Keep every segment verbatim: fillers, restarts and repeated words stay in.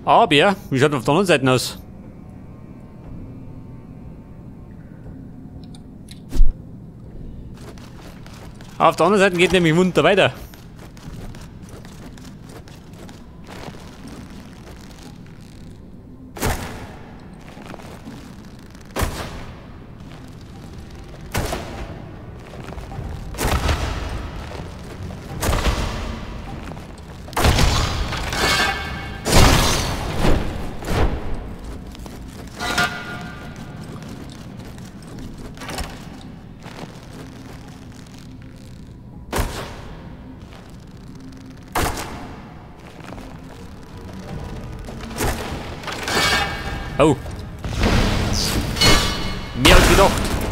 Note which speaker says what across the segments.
Speaker 1: Aber, wie schaut auf der anderen Seite aus? Auf der anderen Seite geht nämlich munter weiter. Oh. Mehr als gedacht.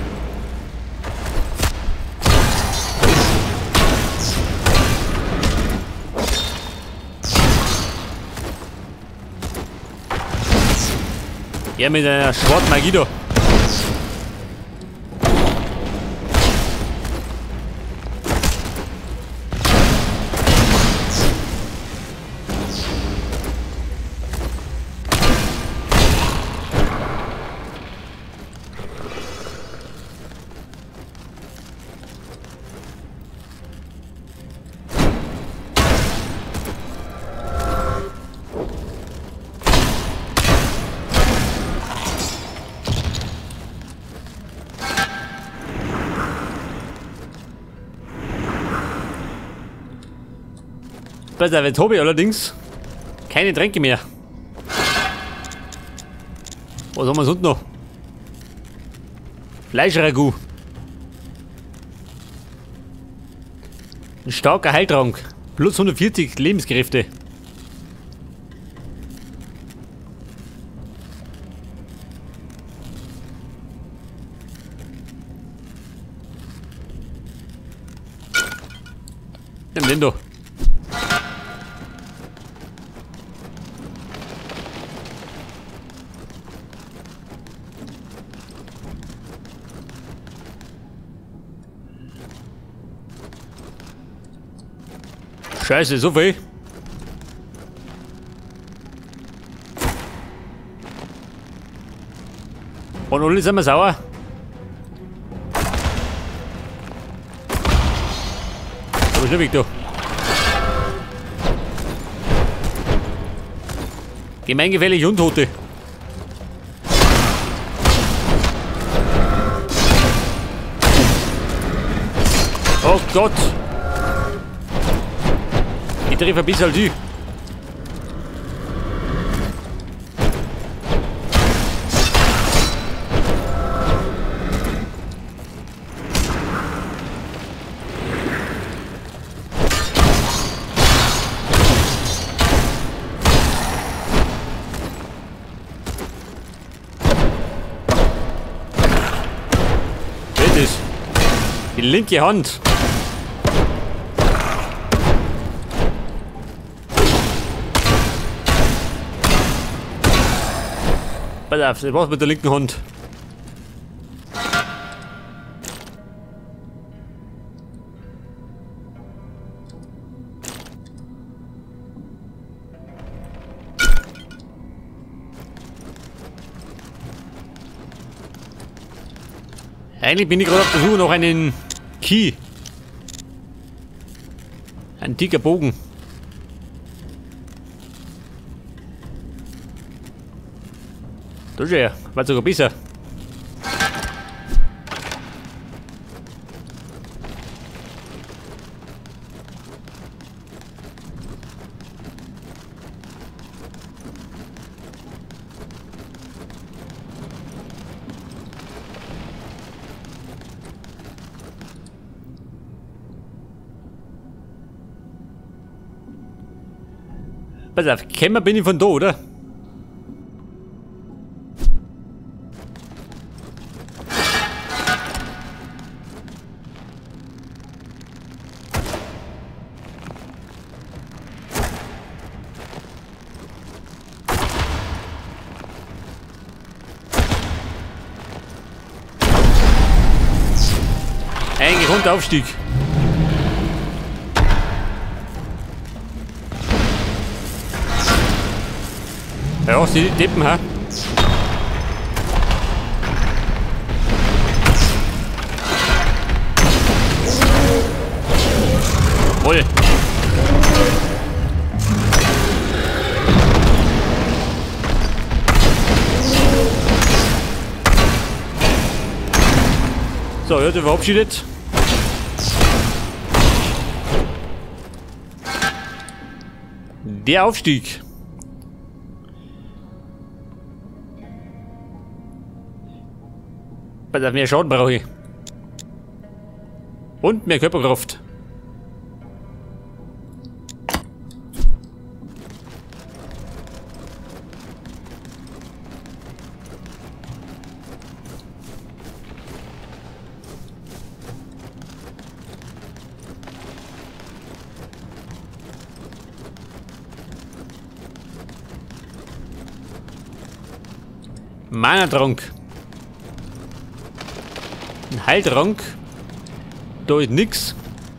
Speaker 1: Er mit einer schwarzen Magie da. Pass auf, jetzt habe ich allerdings keine Tränke mehr. Was haben wir sonst noch? Fleischragout. Ein starker Heiltrank. Plus hundertvierzig Lebenskräfte. Nimm den da. Scheiße, so viel. Und alle sind wir sauer. Da ist der Weg da. Gemeingefährliche Untote. Oh Gott. Ich treffe ein bisschen die. Das ist die linke Hand. Pass auf, das war's mit der linken Hand. Eigentlich bin ich gerade auf der Suche nach einem Key. Ein dicker Bogen. Da ist er, war sogar besser. Pass auf, kämmer bin ich von da, oder? Ein runder Aufstieg. Ja, sie tippen, ha? Wohl. So, wird verabschiedet. Der Aufstieg. Weil mehr Schaden brauche ich. Und mehr Körperkraft. Mana-Trank. Ein Heiltrank. Da ist nix.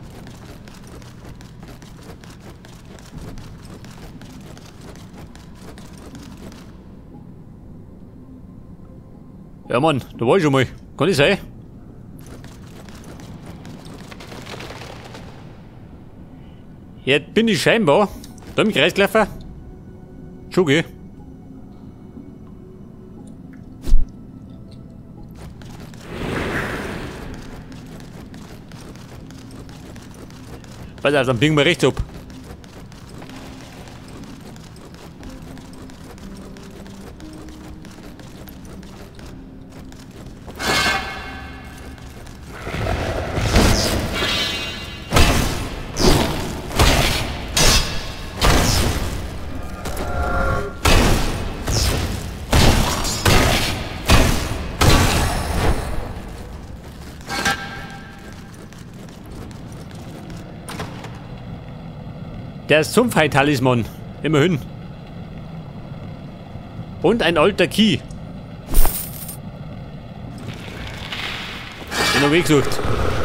Speaker 1: Ja Mann, da war ich schon mal. Kann ich sein? Jetzt bin ich scheinbar da im Kreis gelaufen. Schon geh. Warte, dann biegen wir rechts ab. Der Sumpfheit-Talisman. Immerhin. Und ein alter Key. Den er weggesucht.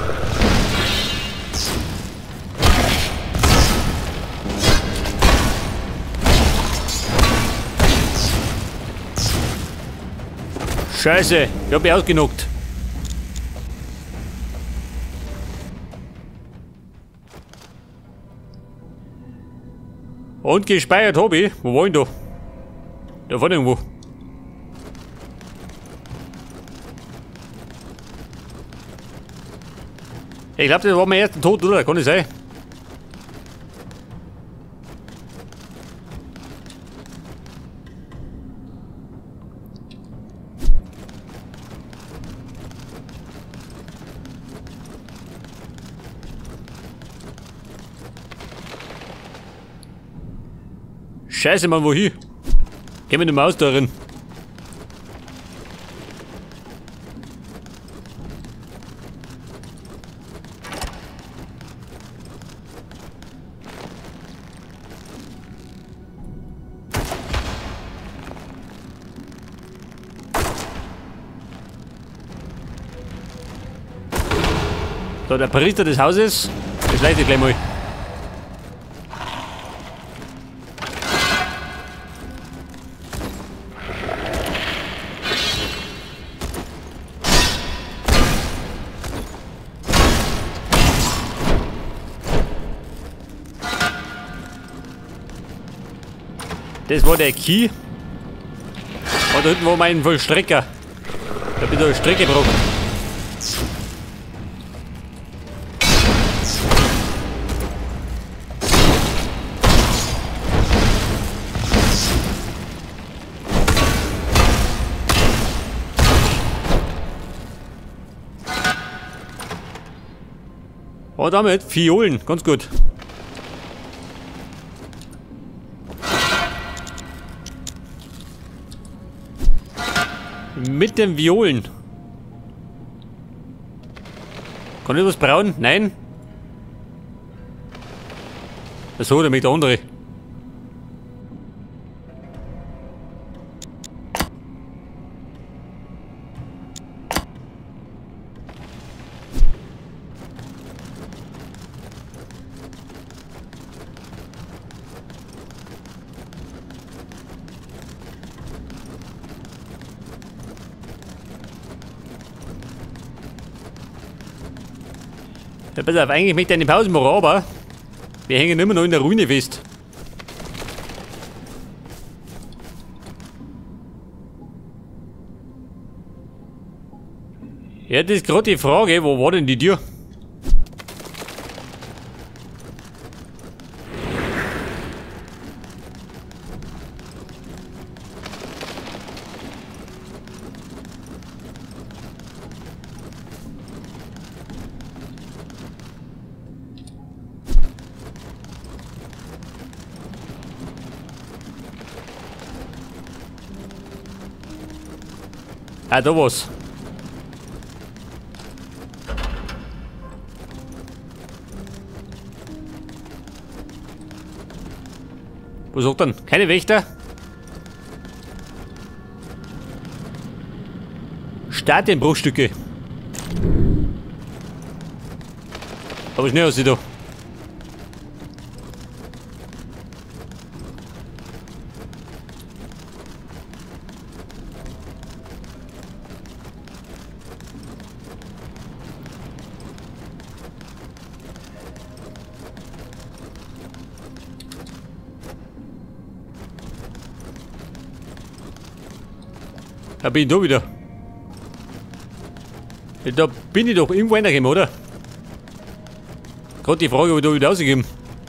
Speaker 1: Scheiße, ich hab ihn ausgenockt. Und gespeichert habe ich. Wo war ich da? Da vorne irgendwo. Ich glaube, das war mein erster Tod, oder? Kann nicht sein. Scheiße, Mann, wohin? Geh mit dem Maus da rein. So, der Priester des Hauses. Das leite ich gleich mal. Das war der Key. Und da hinten war mein Vollstrecker. Da bin ich eine Strecke gebrochen. Und damit Violen, ganz gut. Mit den Violen. Kann ich was brauen? Nein? Achso, der mit der andere. Ja, pass auf, eigentlich möchte ich eine Pause machen, aber wir hängen immer noch in der Ruine fest. Ja, das ist gerade die Frage, wo war denn die Tür? Ah, da war's. Was sagt denn? Keine Wächter? Statienbruchstücke. Aber schnell aus sie da. Da bin ich da wieder. Ja, da bin ich doch irgendwo reingekommen, oder? Gerade die Frage, ob ich da wieder rausgekommen.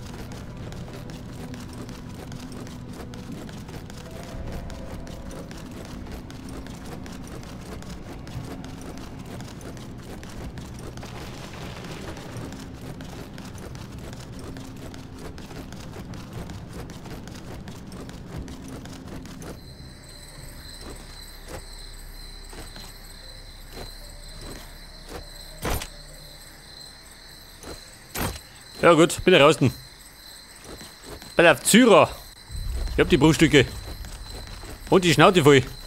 Speaker 1: Ja gut, bin ich draußen. Bei der Zyra. Ich hab die Bruchstücke. Und die Schnauze voll.